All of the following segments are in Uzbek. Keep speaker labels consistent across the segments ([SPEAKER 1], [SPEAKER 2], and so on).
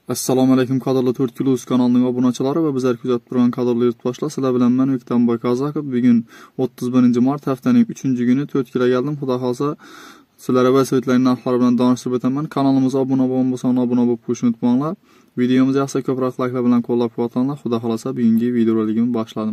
[SPEAKER 1] Assalomu alaykum qadrli 4 Plus kanalining obunachilari va bizlar kuzatib turgan qadrli yurtdoshlar. Sizlar bilan men Viktanboy Kazakov. Bugun 31-mart haftaning 3-kuni 4 kilo geldim. Xudo xolsa sizlarga va saytlarning narxlari bilan tanishtirib o'taman. Kanalimizga obuna bo'lmasangiz obuna bo'lib qo'yishni unutmanglar. Videomizni yaxshi ko'proq likelar bilan qo'llab-quvvatlanglar. Xudo xolsa bugungi videorolikimni boshladim.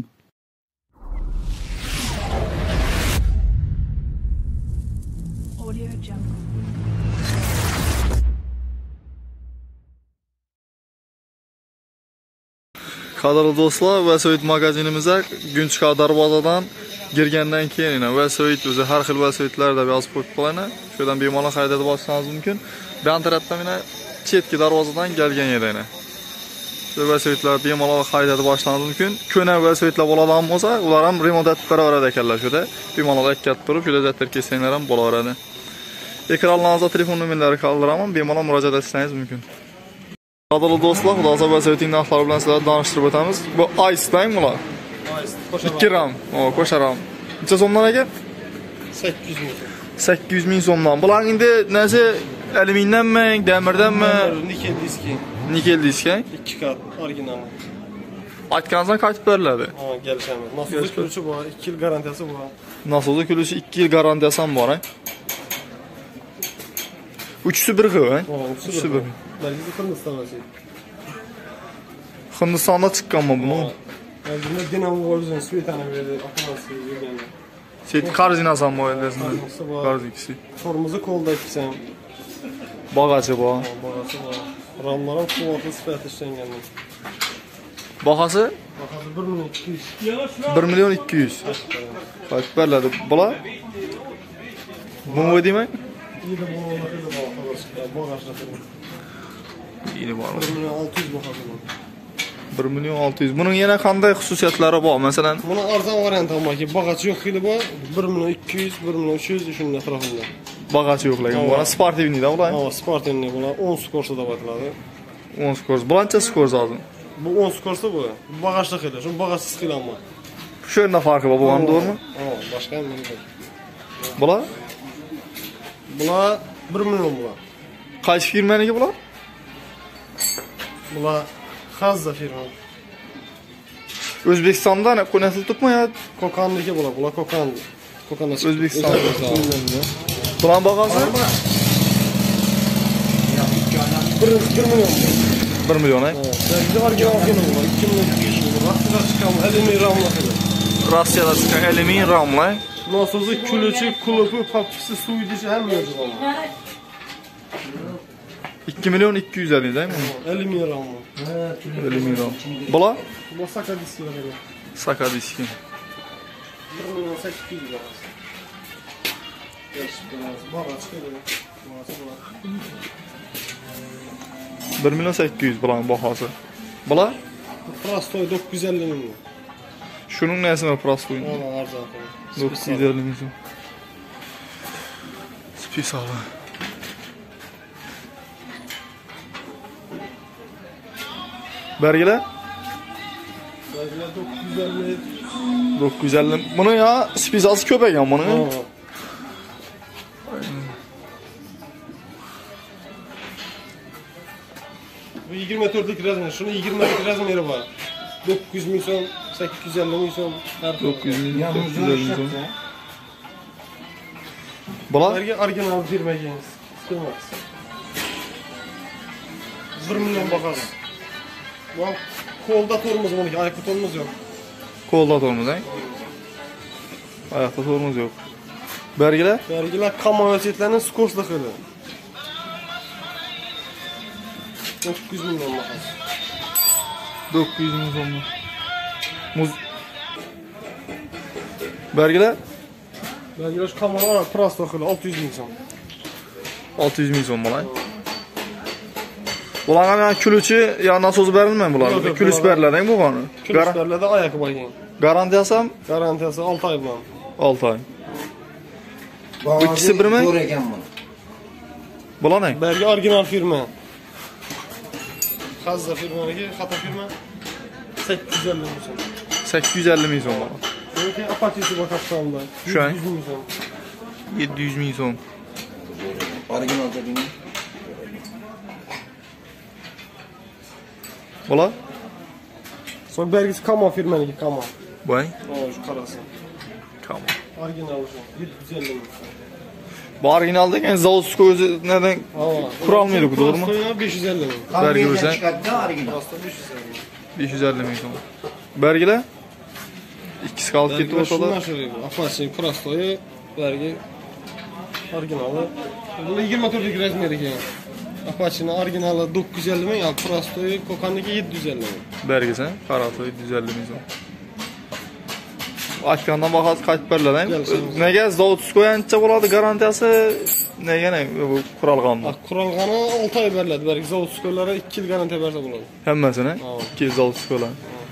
[SPEAKER 1] Qadrli do'stlar, Vasoit magazinimizga Gunchqa darvozadan girgandan keyin Vasoit o'zi har xil Vasoitlarda yozib qo'yib qo'yana. Shundan bemalol haydab boshlashingiz mumkin. Bu tarafdan mana chetki darvozadan kelgan edi. Shu Vasoitlar bemalol haydab boshlashingiz mumkin. Ko'na Vasoitlar bo'ladigan bo'lsa, ular ham remont etib beraveradi ekanlar shuda. Bemalol ikkatib turib, shuda zatlar kessanglar ham bo'laveradi. Ekranlaringizda telefon nomerlari qoldiraman, bemalol murojaat etsangiz mumkin. Qadrli do'stlar, Xudo xolsa Vasoitning narxlari bilan sizlarga tanishtirib o'tamiz. Bu Ice-dang bular. Ice, 2 ram. Qo'sha ram. Necha so'mdan aka?
[SPEAKER 2] 800 ming.
[SPEAKER 1] 800 ming so'mdan. Bular endi nasi alyumindanmi, damirdanmi?
[SPEAKER 2] Nikel diski.
[SPEAKER 1] Nikel diski.
[SPEAKER 2] 2 kat original.
[SPEAKER 1] Aytganingizdan qaytib beriladi.
[SPEAKER 2] Ha, kelishamiz. Nasozda kuluchi bor, 2 yil garantiyasi bor.
[SPEAKER 1] Nasozda kuluchi 2 yil garantiyasi ham bor, ha? 3'sü bir xil, ha? 3'sü bir.
[SPEAKER 2] Belki Hindistan'da şey.
[SPEAKER 1] Hindistan'da çıkkanmı bunu?
[SPEAKER 2] Yani bunda dinamo olacağını Svetana verdi, akıllısı yürüyenler.
[SPEAKER 1] Şey, Karzinasan mı öylesinde? Karzikisi.
[SPEAKER 2] Torumuzu kolda ikisem.
[SPEAKER 1] Bagajı bu.
[SPEAKER 2] Bagajı var. Ramların kuvvetli sıfat işlengenler.
[SPEAKER 1] Bagajı?
[SPEAKER 2] Bagajı 1 milyon 200.
[SPEAKER 1] 1 milyon 200. Kaç berledi? Bula? Bunu ödeymek?
[SPEAKER 2] İyi de bunu olmadı da bagajda.
[SPEAKER 1] İyi var.
[SPEAKER 2] 1 milyon 600 bagajı.
[SPEAKER 1] 1 milyon 600. Bunun yine qanday xususiyatlari bor? Mesela
[SPEAKER 2] bunun arzon varianti var ki bagajı yok idi bu 1 milyon 200, 1 milyon 300 şunun etrafında.
[SPEAKER 1] Bagajı yok lakin bu sportivni de ulan.
[SPEAKER 2] Ha, sportivni bular 10 skorsa da batladı.
[SPEAKER 1] 10 skors. Bulancha skors aldın.
[SPEAKER 2] Bu 10 skorsa bu. Bagajda xeyli. Şu bagajsız xeyli ama.
[SPEAKER 1] Şöyle farkı var bu an doğru mu?
[SPEAKER 2] Ha, başka ne bileyim.
[SPEAKER 1] Bular?
[SPEAKER 2] Bular 1 milyon bular.
[SPEAKER 1] Qaysi firmaniki bular?
[SPEAKER 2] Bular Xazza firma.
[SPEAKER 1] O'zbekistonda qo'nasil tutma ya.
[SPEAKER 2] Kokan'daki bular. Bular Kokan. Kokan'da
[SPEAKER 1] O'zbekistonda. Bular bag'asi?
[SPEAKER 2] 1 milyon.
[SPEAKER 1] 1 milyon ha?
[SPEAKER 2] Bizde original bular. 2 milyon 200 bular. Rossiyada çıkan alüminyum ramlar.
[SPEAKER 1] Rossiyada chiqqan alyumin ramlar.
[SPEAKER 2] Nasozda kuluchi, kulupi, papchisi, suv idishi ham mavjud.
[SPEAKER 1] 2 milyon 250 değil mi?
[SPEAKER 2] Alyuminyum ram.
[SPEAKER 1] Alyumin ram. Bular?
[SPEAKER 2] Bu sakadiski var.
[SPEAKER 1] Sakadiski.
[SPEAKER 2] 1 milyon 800 lira. Bagaj xeyli.
[SPEAKER 1] 1 milyon 800 bulan bahası. Bular?
[SPEAKER 2] Prostoy 950 ming.
[SPEAKER 1] Şunun nesine prostoy?
[SPEAKER 2] Ona arzon.
[SPEAKER 1] 950 ming. Spesial. Belgeler?
[SPEAKER 2] Belgeler 950.
[SPEAKER 1] 950. Bunu ya spesialsi köpek ya bunu.
[SPEAKER 2] Bu 24'lik razmer. Şunun 20'lik razmeri var. 900 ming so'm, 850 ming so'm.
[SPEAKER 1] 900 ming, 850 ming so'm. Bular?
[SPEAKER 2] Belge original firmagingiz. Istemez. 1 milyon bakarız. Bu kolda torumuz bununki, ayakta torumuz yok.
[SPEAKER 1] Kolda torumuz he? Ayakta torumuz yok. Belgeler?
[SPEAKER 2] Belgeler kama ölçeklerinin skorslıkıydı. 900 milyon bakarız.
[SPEAKER 1] 900 ming so'm. Muz. Belgeler?
[SPEAKER 2] Belgeler şu kamalar prostoqili 600 ming so'm.
[SPEAKER 1] 600 ming so'm bular. Bularga men kuluchi ya nasoz berilmaydi bularga. Kulus beriladi bu qani.
[SPEAKER 2] Kulus beriladi oyoqi bo'lgan.
[SPEAKER 1] Garantiyasi ham?
[SPEAKER 2] Garantiyasi 6 oy bilan.
[SPEAKER 1] 6 oy. Bu ikisi birmi?
[SPEAKER 3] Zo'r ekan buni.
[SPEAKER 1] Bular ne?
[SPEAKER 2] Belge original firma. Xazza firmaniki, xato firma 850 ming so'm.
[SPEAKER 1] 850 ming so'm.
[SPEAKER 2] Buniki apatisi bor kapsamda.
[SPEAKER 1] Şu an?
[SPEAKER 2] 700 ming so'm.
[SPEAKER 1] 700 ming so'm.
[SPEAKER 3] Original dediğin.
[SPEAKER 1] Bular?
[SPEAKER 2] Sonra belgisi Kama firmaniki Kama.
[SPEAKER 1] Voy,
[SPEAKER 2] Şu qarasi.
[SPEAKER 1] tamam.
[SPEAKER 2] Orijinal şu. 750 ming.
[SPEAKER 1] Bu orijinal degan zavodskiy o'zi nereden kurolmaydi, to'g'rimi?
[SPEAKER 2] 550 ming.
[SPEAKER 1] Belge versen
[SPEAKER 2] Prosta 550 ming.
[SPEAKER 1] 550 ming so'm. Belgilar? İkisi qolib ketdi o'rtada.
[SPEAKER 2] Shundan shu Apache prostoyi belge orijinali. Bu 24'lik razmeri ekan. Apache'nin orijinali 950 ming, al prostoyi Kokan'niki 750 ming.
[SPEAKER 1] Belgisi, qaratoy 750 ming so'm. Aytgandan bahas qaytib beriladi. Nega zavodskiy ancha bo'ladi, garantiyasi nega bu qurolg'onni?
[SPEAKER 2] Qurolg'ani 6 oy beriladi. Belki zavodskiylari 2 yil garantiya bersa bo'ladi.
[SPEAKER 1] Hammasini 2 zavodskiylar.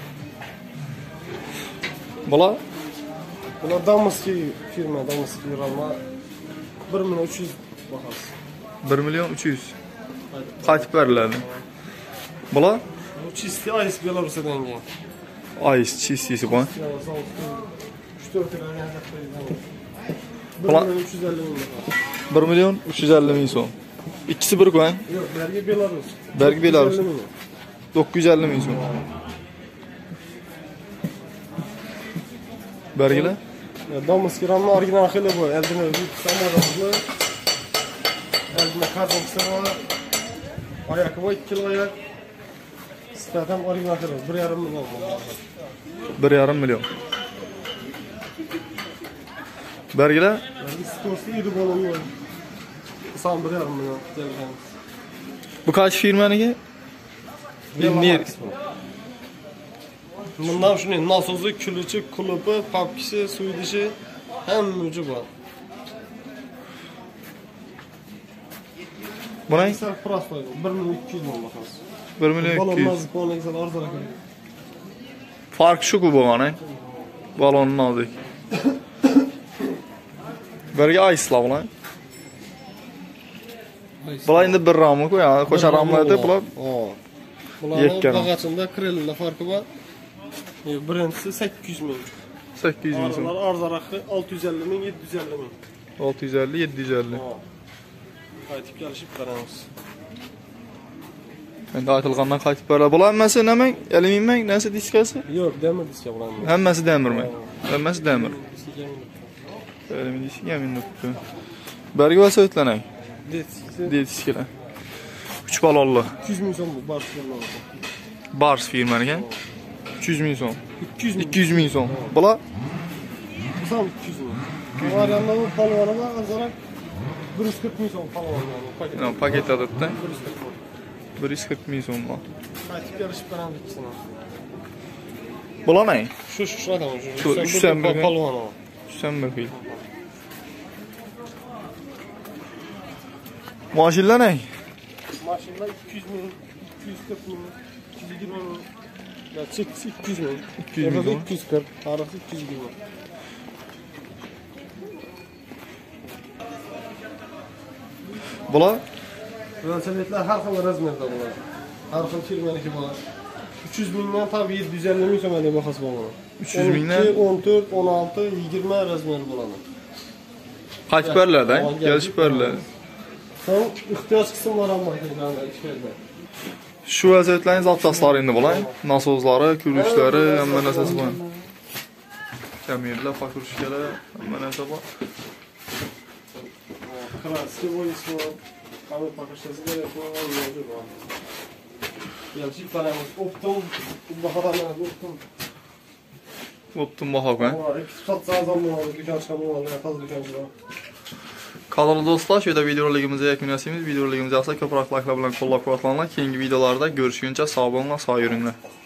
[SPEAKER 1] Bular
[SPEAKER 2] Damas'ki firma, Damas'ki yorulma 1 milyon 300 bahası.
[SPEAKER 1] 1 milyon 300. Qaytib beriladi. Bular
[SPEAKER 2] Bu çisti Ayis Belarus'dan geldi.
[SPEAKER 1] Ayis chistisi bu.
[SPEAKER 2] 3-4 lira
[SPEAKER 1] Bular
[SPEAKER 2] 1 milyon 350 bin bahası.
[SPEAKER 1] 1 milyon 350 ming so'm. İkisi bir qo'ying.
[SPEAKER 2] Yok, belge Belarus.
[SPEAKER 1] Belge Belarus.
[SPEAKER 2] 950 milyon.
[SPEAKER 1] 950 ming so'm. Belgilar?
[SPEAKER 2] Damas'ki ramla orijinal xili bu. Eldine büyük samorodlu. Eldine karton var. Ayak var 2 kilo ayak. Statam orijinal xili. 1,5 milyon.
[SPEAKER 1] 1,5 milyon. Belgilar?
[SPEAKER 2] Skorsi 7 bölüm var. Sam 1,5 milyon.
[SPEAKER 1] Bu kaç firmaniki? Bilmiyor.
[SPEAKER 2] Bundan şunu nasılsa külücü, kulubu, papkisi, suyu dişi hem ucu var.
[SPEAKER 1] Bu ne?
[SPEAKER 2] Güzel prosto 1 milyon 200 bin bakaz.
[SPEAKER 1] 1 milyon 200.
[SPEAKER 2] Balonmaz bu ne güzel arz rakam.
[SPEAKER 1] Fark şu ku bu ne? Balonun aldık. Belge Aysla bular. Bular indi 1 ramı koy ya. Koşa ramlarda bular.
[SPEAKER 2] Bunların bağaçında krelinde farkı var. Birincisi 800 bin.
[SPEAKER 1] 800 ming so'm.
[SPEAKER 2] Arz rakı 650 bin, 750 bin.
[SPEAKER 1] 650, 750.
[SPEAKER 2] Qaytib kelishib qaramiz.
[SPEAKER 1] Endi aytilgandan qaytib beradi. Bular hammasi nima? Alyumin narsa diskasi?
[SPEAKER 2] Yo'q, demir diska bilan.
[SPEAKER 1] Hammasi demirmi? Hammasi demir. Alyumin diski yaminibdi. Bergi va so'tlanay. Diskilar. 3 balonli.
[SPEAKER 2] 200 bin so'm bu Bars firma.
[SPEAKER 1] Bars firmaniki. 300 ming so'm.
[SPEAKER 2] 200
[SPEAKER 1] ming so'm. Bular
[SPEAKER 2] Sam 200 bin. Bu arada bu palvana azarak 140 bin so'm palvana.
[SPEAKER 1] paket adatda 140 ming so'm.
[SPEAKER 2] Qaytib kelishib qaramiz ikisini.
[SPEAKER 1] Bular ne?
[SPEAKER 2] Şu adam
[SPEAKER 1] Şu sen bir
[SPEAKER 2] palvana.
[SPEAKER 1] Sen bakayım. Maşinler ne?
[SPEAKER 2] Maşinlar 200 bin, 240 bin, 220 bin. Ya çek 200 bin.
[SPEAKER 1] 200 bin.
[SPEAKER 2] 240, tarafı 200 bin.
[SPEAKER 1] Bular
[SPEAKER 2] Velosipedler her xil razmerde bular. Her xil firmaniki bular. 300 binden tabi 750 bin so'mga bahas bo'ladi.
[SPEAKER 1] 300 mingdan
[SPEAKER 2] 14, 16, 20 razmer bo'ladi.
[SPEAKER 1] qaytib beriladi, kelishib beriladi.
[SPEAKER 2] Son ihtiyoç kısımları ham bor ishlarda.
[SPEAKER 1] Shu vaziyatlarning zaptaslari endi bular. Nasozlari, kurishlari, hamma narsasi bor. Kamerlar, fakurishkalar, hamma narsa bor.
[SPEAKER 2] Kraski boyisi var. Kamer pakışası gerek var. Mevcut var. Gelişip paramız. Optum. Baharanlar optum.
[SPEAKER 1] Optum bahoga.
[SPEAKER 2] İki satsa zaman var. Dükkan çıkamıyor. Fazla dükkan çıkamıyor.
[SPEAKER 1] Kanalda dostlar, şöyle videolarımıza yakınlaşıyoruz. Videolarımızı asla köpürak like'lar bilan qo'llab-quvvatlaninglar. Keyingi videolarda görüşguncha sog' bo'linglar, sog' yuringlar.